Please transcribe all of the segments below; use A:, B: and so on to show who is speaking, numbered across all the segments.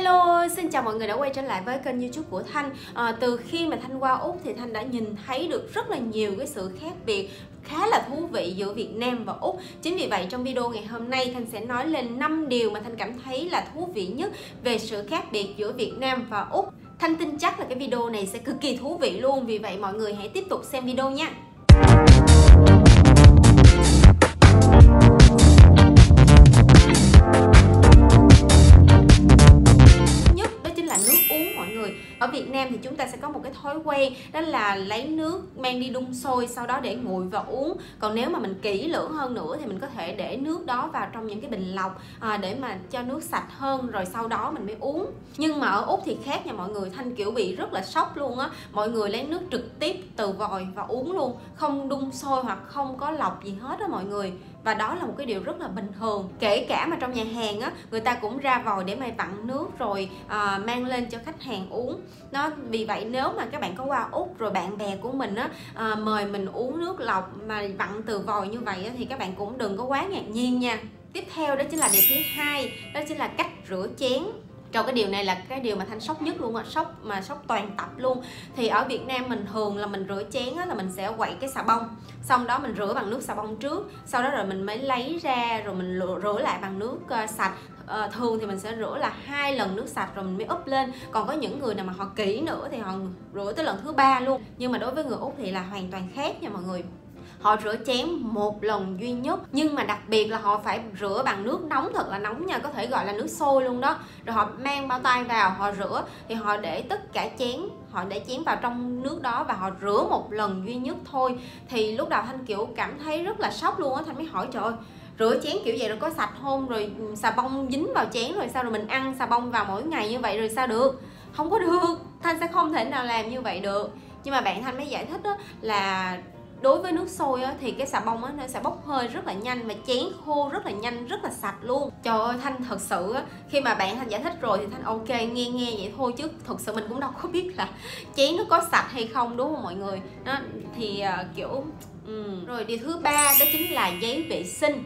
A: Hello, xin chào mọi người đã quay trở lại với kênh YouTube của Thanh. Từ khi mà Thanh qua Úc thì Thanh đã nhìn thấy được rất là nhiều cái sự khác biệt khá là thú vị giữa Việt Nam và Úc. Chính vì vậy trong video ngày hôm nay Thanh sẽ nói lên 5 điều mà Thanh cảm thấy là thú vị nhất về sự khác biệt giữa Việt Nam và Úc. Thanh tin chắc là cái video này sẽ cực kỳ thú vị luôn, vì vậy mọi người hãy tiếp tục xem video nha. Ở Việt Nam thì chúng ta sẽ có một cái thói quen, đó là lấy nước mang đi đun sôi sau đó để nguội và uống. Còn nếu mà mình kỹ lưỡng hơn nữa thì mình có thể để nước đó vào trong những cái bình lọc để mà cho nước sạch hơn, rồi sau đó mình mới uống. Nhưng mà ở Úc thì khác nha mọi người. Thanh kiểu bị rất là sốc luôn á. Mọi người lấy nước trực tiếp từ vòi và uống luôn, không đun sôi hoặc không có lọc gì hết á mọi người. Và đó là một cái điều rất là bình thường. Kể cả mà trong nhà hàng á, người ta cũng ra vòi để mà vặn nước rồi mang lên cho khách hàng uống. Vì vậy nếu mà các bạn có qua Úc rồi bạn bè của mình á mời mình uống nước lọc mà vặn từ vòi như vậy á, thì các bạn cũng đừng có quá ngạc nhiên nha. Tiếp theo đó chính là điều thứ hai, đó chính là cách rửa chén. Trong cái điều này là cái điều mà Thanh sốc nhất luôn á, sốc toàn tập luôn. Thì ở Việt Nam mình thường là mình rửa chén á, là mình sẽ quậy cái xà bông, xong đó mình rửa bằng nước xà bông trước, sau đó rồi mình mới lấy ra rồi mình rửa lại bằng nước sạch. Thường thì mình sẽ rửa là 2 lần nước sạch rồi mình mới úp lên. Còn có những người nào mà họ kỹ nữa thì họ rửa tới lần thứ 3 luôn. Nhưng mà đối với người Úc thì là hoàn toàn khác nha mọi người. Họ rửa chén một lần duy nhất, nhưng mà đặc biệt là họ phải rửa bằng nước nóng, thật là nóng nha, có thể gọi là nước sôi luôn đó. Rồi họ mang bao tay vào, họ rửa thì họ để tất cả chén, họ để chén vào trong nước đó và họ rửa một lần duy nhất thôi. Thì lúc đầu Thanh kiểu cảm thấy rất là sốc luôn á. Thanh mới hỏi trời ơi, rửa chén kiểu vậy rồi có sạch không, rồi xà bông dính vào chén rồi sao, rồi mình ăn xà bông vào mỗi ngày như vậy rồi sao được? Không có được, Thanh sẽ không thể nào làm như vậy được. Nhưng mà bạn Thanh mới giải thích đó là đối với nước sôi á, thì cái xà bông á, nó sẽ bốc hơi rất là nhanh và chén khô rất là nhanh, rất là sạch luôn. Trời ơi, Thanh thật sự á, khi mà bạn Thanh giải thích rồi thì Thanh ok, nghe vậy thôi, chứ thực sự mình cũng đâu có biết là chén nó có sạch hay không, đúng không mọi người? Đó, thì kiểu Rồi điều thứ ba đó chính là giấy vệ sinh.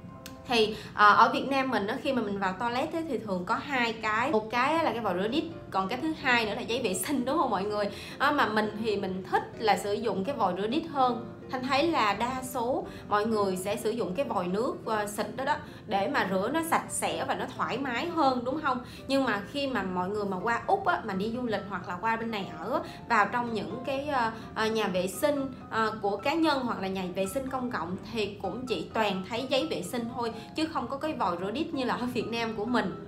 A: Thì ở Việt Nam mình đó, khi mà mình vào toilet ấy, thì thường có 2 cái. Một cái là cái vòi rửa đít, còn cái thứ hai nữa là giấy vệ sinh, đúng không mọi người? Mà mình thì mình thích là sử dụng cái vòi rửa đít hơn. Thanh thấy là đa số mọi người sẽ sử dụng cái vòi nước xịt đó để mà rửa nó sạch sẽ và nó thoải mái hơn, đúng không? Nhưng mà khi mà mọi người mà qua Úc á, mà đi du lịch hoặc là qua bên này ở, vào trong những cái nhà vệ sinh của cá nhân hoặc là nhà vệ sinh công cộng thì cũng chỉ toàn thấy giấy vệ sinh thôi, chứ không có cái vòi rửa đít như là ở Việt Nam của mình.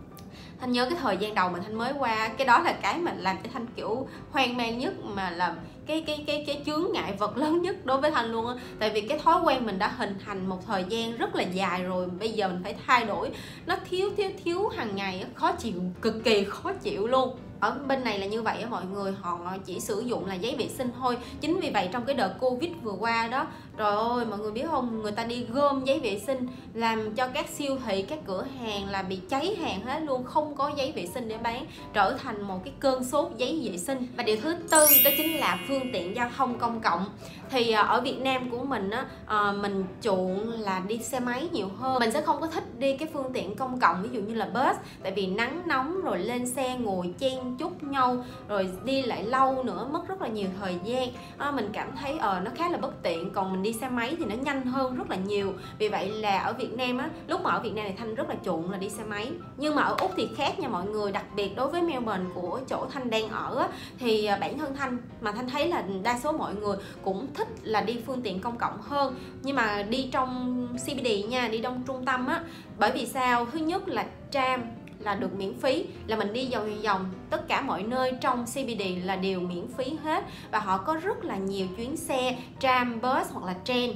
A: Thanh nhớ cái thời gian đầu mà Thanh mới qua, cái đó là cái mà làm cho Thanh kiểu hoang mang nhất, mà là cái chướng ngại vật lớn nhất đối với Thanh luôn á. Tại vì cái thói quen mình đã hình thành một thời gian rất là dài rồi, bây giờ mình phải thay đổi, nó thiếu hàng ngày, khó chịu, cực kỳ khó chịu luôn. Ở bên này là như vậy á mọi người, họ chỉ sử dụng là giấy vệ sinh thôi. Chính vì vậy trong cái đợt Covid vừa qua đó, trời ơi mọi người biết không, người ta đi gom giấy vệ sinh, làm cho các siêu thị, các cửa hàng là bị cháy hàng hết luôn, không có giấy vệ sinh để bán, trở thành một cái cơn sốt giấy vệ sinh. Và điều thứ tư đó chính là phương tiện giao thông công cộng. Thì ở Việt Nam của mình á, mình chuộng là đi xe máy nhiều hơn. Mình sẽ không có thích đi cái phương tiện công cộng ví dụ như là bus, tại vì nắng nóng rồi lên xe ngồi chen chúc nhau rồi đi lại lâu nữa, mất rất là nhiều thời gian. Mình cảm thấy nó khá là bất tiện. Còn mình đi xe máy thì nó nhanh hơn rất là nhiều. Vì vậy là ở Việt Nam á, lúc mà ở Việt Nam thì Thanh rất là chuộng là đi xe máy. Nhưng mà ở Úc thì khác nha mọi người. Đặc biệt đối với Melbourne của chỗ Thanh đang ở á, thì bản thân Thanh mà Thanh thấy là đa số mọi người cũng thích là đi phương tiện công cộng hơn. Nhưng mà đi trong CBD nha, đi trong trung tâm á. Bởi vì sao? Thứ nhất là tram là được miễn phí, là mình đi vòng tất cả mọi nơi trong CBD là đều miễn phí hết. Và họ có rất là nhiều chuyến xe tram, bus hoặc là train.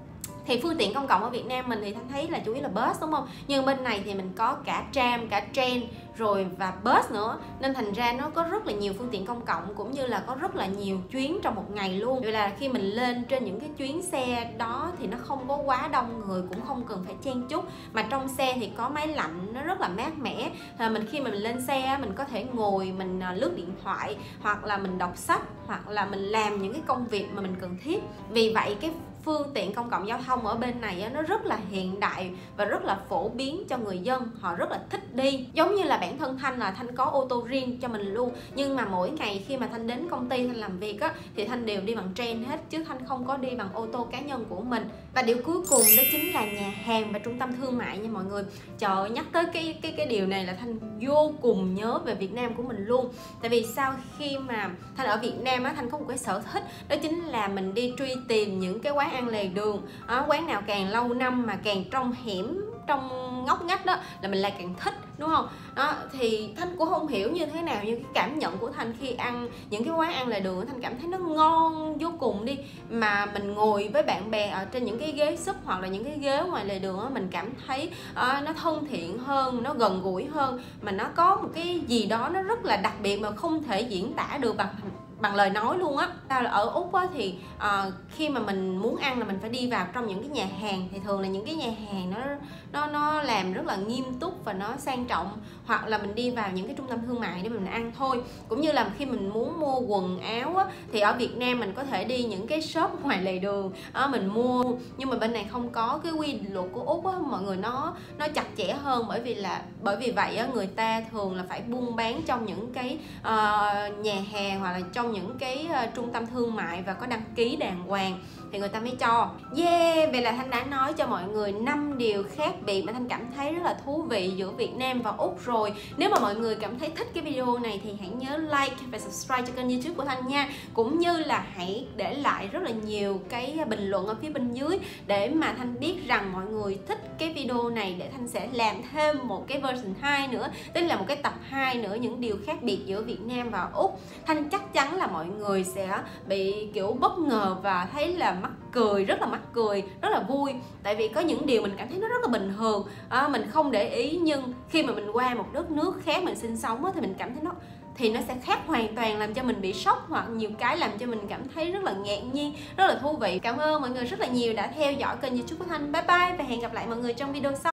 A: Thì phương tiện công cộng ở Việt Nam mình thì Thanh thấy là chủ yếu là bus, đúng không? Nhưng bên này thì mình có cả tram, cả train rồi và bus nữa, nên thành ra nó có rất là nhiều phương tiện công cộng, cũng như là có rất là nhiều chuyến trong một ngày luôn. Vậy là khi mình lên trên những cái chuyến xe đó thì nó không có quá đông người, cũng không cần phải chen chúc, mà trong xe thì có máy lạnh, nó rất là mát mẻ. Khi mà mình lên xe mình có thể ngồi, mình lướt điện thoại, hoặc là mình đọc sách, hoặc là mình làm những cái công việc mà mình cần thiết. Vì vậy cái phương tiện công cộng giao thông ở bên này nó rất là hiện đại và rất là phổ biến cho người dân, họ rất là thích đi. Giống như là bản thân Thanh là Thanh có ô tô riêng cho mình luôn, nhưng mà mỗi ngày khi mà Thanh đến công ty Thanh làm việc á thì Thanh đều đi bằng train hết, chứ Thanh không có đi bằng ô tô cá nhân của mình. Và điều cuối cùng đó chính là nhà hàng và trung tâm thương mại nha mọi người. Trời ơi, nhắc tới cái điều này là Thanh vô cùng nhớ về Việt Nam của mình luôn. Tại vì sau khi mà Thanh ở Việt Nam á, Thanh có một cái sở thích, đó chính là mình đi truy tìm những cái quán ăn lề đường. Quán nào càng lâu năm mà càng trong hẻm, trong ngóc ngách đó là mình lại càng thích, đúng không? Đó thì Thanh cũng không hiểu như thế nào, nhưng cái cảm nhận của Thanh khi ăn những cái quán ăn lề đường, Thanh cảm thấy nó ngon vô cùng đi. Mà mình ngồi với bạn bè ở trên những cái ghế súp hoặc là những cái ghế ngoài lề đường đó, mình cảm thấy nó thân thiện hơn, nó gần gũi hơn, mà nó có một cái gì đó nó rất là đặc biệt mà không thể diễn tả được bằng lời nói luôn á. Ở Úc á thì khi mà mình muốn ăn là mình phải đi vào trong những cái nhà hàng, thì thường là những cái nhà hàng nó làm rất là nghiêm túc và nó sang trọng, hoặc là mình đi vào những cái trung tâm thương mại để mình ăn thôi. Cũng như là khi mình muốn mua quần áo á, thì ở Việt Nam mình có thể đi những cái shop ngoài lề đường mình mua, nhưng mà bên này không có. Cái quy luật của Úc á mọi người, nó chặt chẽ hơn, bởi vì vậy á, người ta thường là phải buôn bán trong những cái nhà hàng hoặc là trong những cái trung tâm thương mại và có đăng ký đàng hoàng thì người ta mới cho. Vậy là Thanh đã nói cho mọi người 5 điều khác biệt mà Thanh cảm thấy rất là thú vị giữa Việt Nam và Úc rồi. Nếu mà mọi người cảm thấy thích cái video này thì hãy nhớ like và subscribe cho kênh YouTube của Thanh nha. Cũng như là hãy để lại rất là nhiều cái bình luận ở phía bên dưới để mà Thanh biết rằng mọi người thích cái video này, để Thanh sẽ làm thêm một cái version 2 nữa, tức là một cái tập 2 nữa, những điều khác biệt giữa Việt Nam và Úc. Thanh chắc chắn là mọi người sẽ bị kiểu bất ngờ và thấy là mắc cười, rất là mắc cười, rất là vui. Tại vì có những điều mình cảm thấy nó rất là bình thường, mình không để ý, nhưng khi mà mình qua một đất nước khác mình sinh sống thì mình cảm thấy nó sẽ khác hoàn toàn, làm cho mình bị sốc, hoặc nhiều cái làm cho mình cảm thấy rất là ngạc nhiên, rất là thú vị. Cảm ơn mọi người rất là nhiều đã theo dõi kênh YouTube của Thanh. Bye bye và hẹn gặp lại mọi người trong video sau.